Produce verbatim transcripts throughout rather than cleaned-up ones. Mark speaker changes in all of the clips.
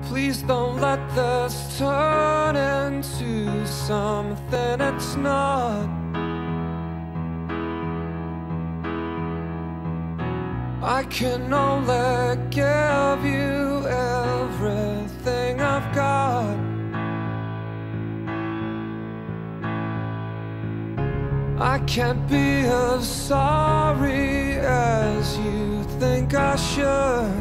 Speaker 1: Please don't let this turn into something it's not. I can only give you everything I've got. I can't be as sorry as you think I should,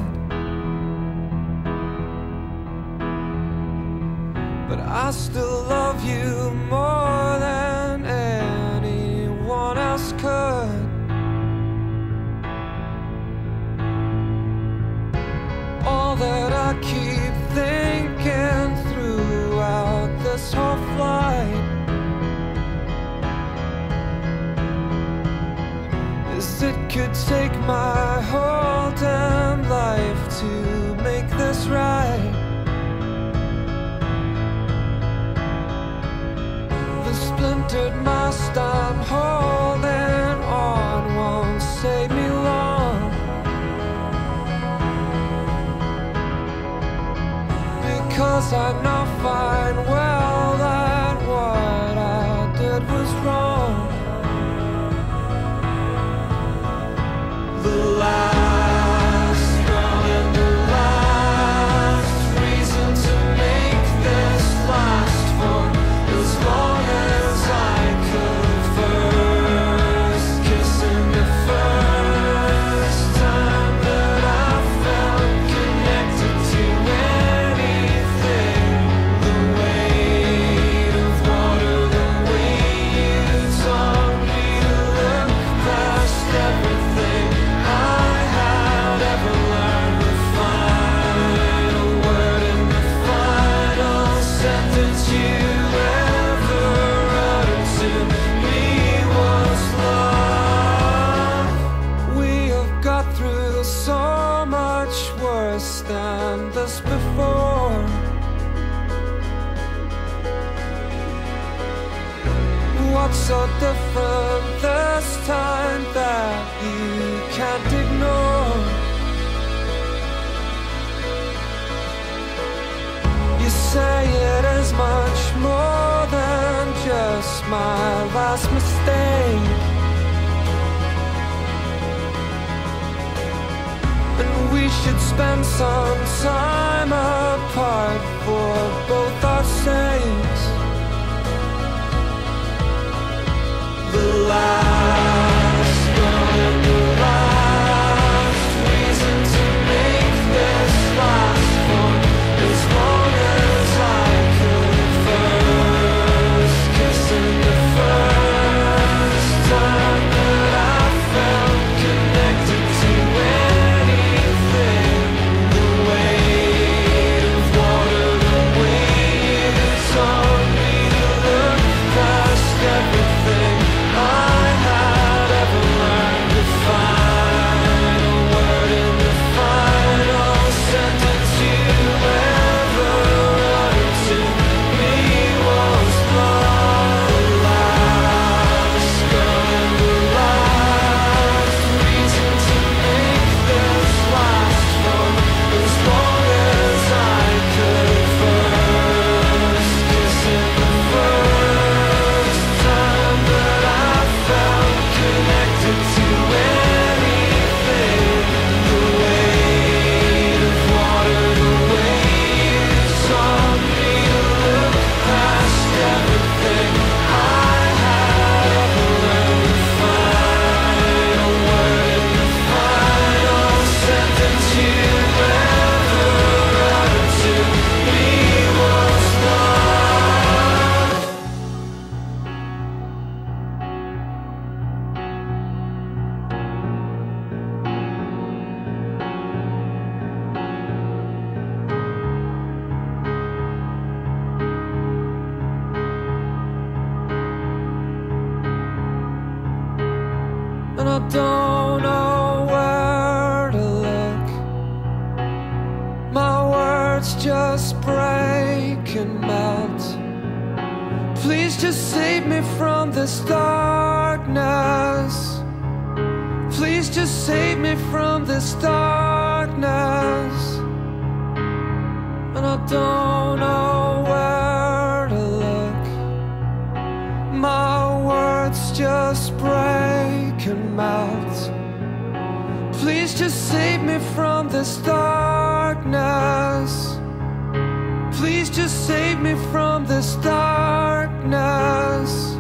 Speaker 1: but I still love you more than anyone else could. All that I keep thinking throughout this whole flight is it could take my whole damn life to make this right. The splintered mast I'm holding on won't save me long, because I know fine well that what I did was wrong. The last girl and the last reason to make this last for as long as I could. First kissing the first time that I felt connected to anything. The weight of water, the way you taught me to look past everything I had ever learned. The final word and the final sentence you ever uttered to me was love. We have got through so much worse than this before. What's so different this time that you can't ignore? You say it is much more than just my last mistake, and we should spend some time apart for both our sakes. The last girl and the last reason to make this last for as long as I could. First kissing the first time that I felt connected to anything. The weight of water, the way you taught me to look past everything I had ever learned. The final word and the final sentence you ever uttered to me was love. The last girl and the last reason to make this last for as long as I could. First kissing the first time that I felt connected to anything. The weight of water, the way you taught me to look past everything I had ever learned. The final word and the final sentence you ever uttered to me was love. And I don't know where to look. My words just break and melt. Please just save me from this darkness. Please just save me from this darkness. And I don't know where to look. My words just break and melt. Please just save me from this darkness. Please just save me from this darkness.